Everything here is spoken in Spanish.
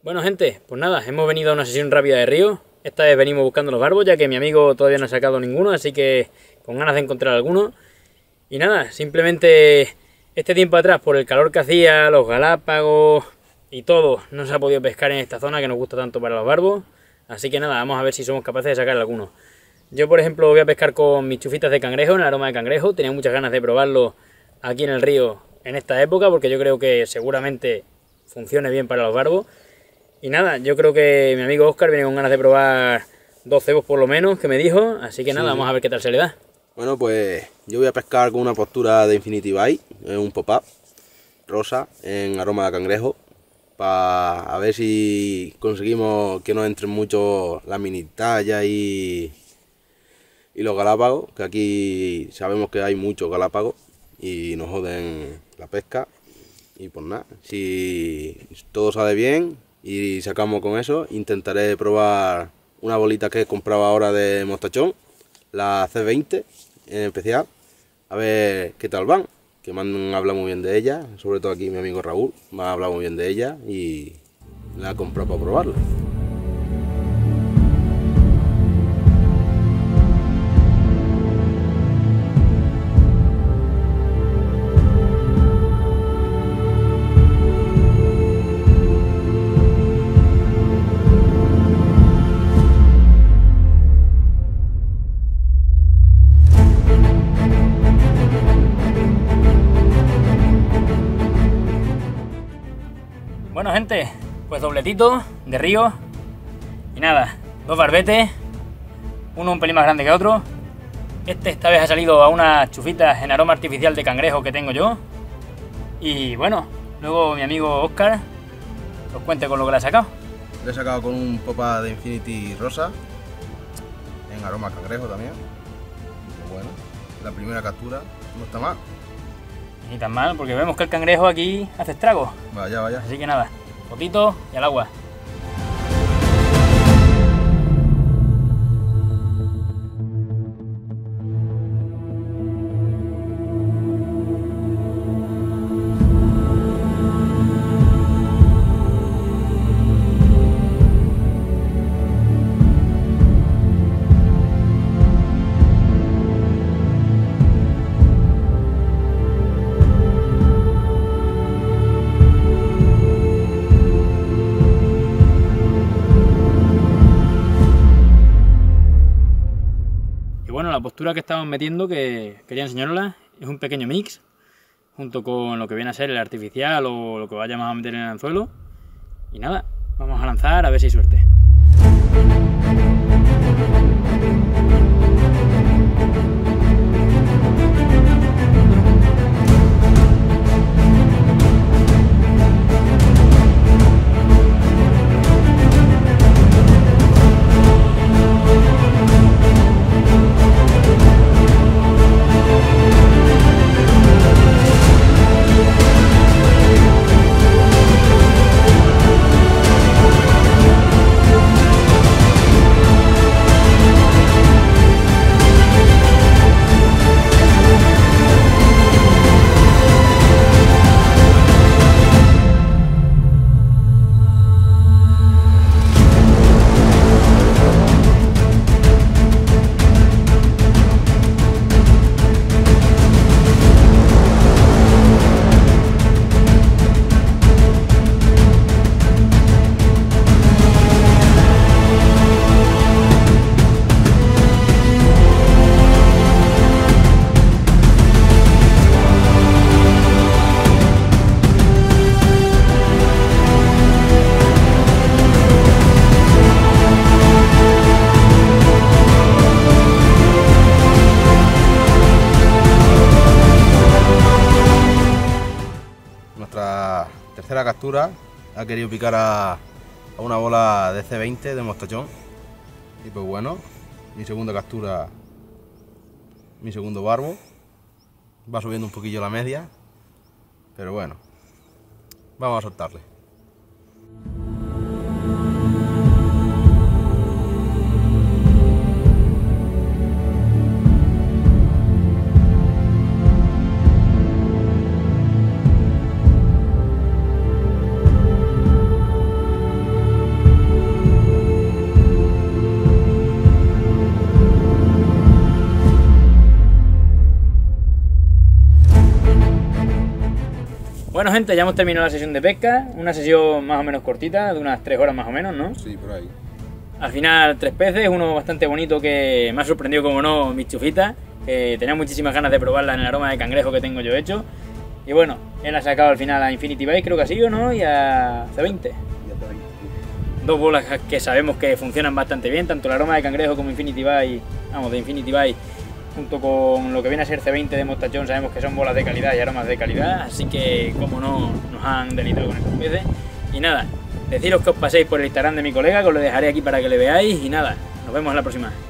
Bueno, gente, pues nada, hemos venido a una sesión rápida de río. Esta vez venimos buscando los barbos, ya que mi amigo todavía no ha sacado ninguno, así que con ganas de encontrar alguno. Y nada, simplemente este tiempo atrás, por el calor que hacía, los Galápagos y todo, no se ha podido pescar en esta zona que nos gusta tanto para los barbos. Así que nada, vamos a ver si somos capaces de sacar alguno. Yo, por ejemplo, voy a pescar con mis chufitas de cangrejo, en el aroma de cangrejo. Tenía muchas ganas de probarlo aquí en el río en esta época, porque yo creo que seguramente funcione bien para los barbos. Y nada, yo creo que mi amigo Óscar viene con ganas de probar 2 cebos por lo menos, que me dijo. Así que nada, vamos a ver qué tal se le da. Bueno, pues yo voy a pescar con una postura de Infinity Bite, un pop-up rosa en aroma de cangrejo, para ver si conseguimos que no entren mucho las mini tallas y los galápagos, que aquí sabemos que hay muchos galápagos y nos joden la pesca. Y pues nada, si todo sale bien y sacamos con eso, intentaré probar una bolita que he comprado ahora de mostachón, la C20 en especial, a ver qué tal van, que me han hablado muy bien de ella, sobre todo aquí mi amigo Raúl, me ha hablado muy bien de ella y la he comprado para probarla. Bueno, gente, pues dobletito de río. Y nada, 2 barbetes, uno un pelín más grande que otro. Esta vez ha salido a unas chufitas en aroma artificial de cangrejo que tengo yo. Y bueno, luego mi amigo Óscar os cuente con lo que le ha sacado. Le he sacado con un popa de Infinity rosa, en aroma cangrejo también. Pues bueno, la primera captura no está mal. Ni tan mal, porque vemos que el cangrejo aquí hace estragos. Vaya, vaya. Así que nada, fotito y al agua. Bueno, la postura que estamos metiendo, que quería enseñarosla, es un pequeño mix, junto con lo que viene a ser el artificial o lo que vayamos a meter en el anzuelo. Y nada, vamos a lanzar a ver si hay suerte. Nuestra tercera captura ha querido picar a una bola de C20 de mostachón. Y pues bueno, mi segunda captura, mi segundo barbo. Va subiendo un poquillo la media, pero bueno, vamos a soltarle. Bueno, gente, ya hemos terminado la sesión de pesca, una sesión más o menos cortita, de unas 3 horas más o menos, ¿no? Sí, por ahí. Al final 3 peces, uno bastante bonito que me ha sorprendido, como no, mis chufitas, que tenía muchísimas ganas de probarla en el aroma de cangrejo que tengo yo hecho. Y bueno, él ha sacado al final a Infinity Bait, creo que ha sido, ¿no? Y a C20. Dos bolas que sabemos que funcionan bastante bien, tanto el aroma de cangrejo como Infinity Bait, vamos, de Infinity Bait, junto con lo que viene a ser C20 de mostachón, sabemos que son bolas de calidad y aromas de calidad, así que como no, nos han deleitado con estos peces. Y nada, deciros que os paséis por el Instagram de mi colega, que os lo dejaré aquí para que le veáis, y nada, nos vemos en la próxima.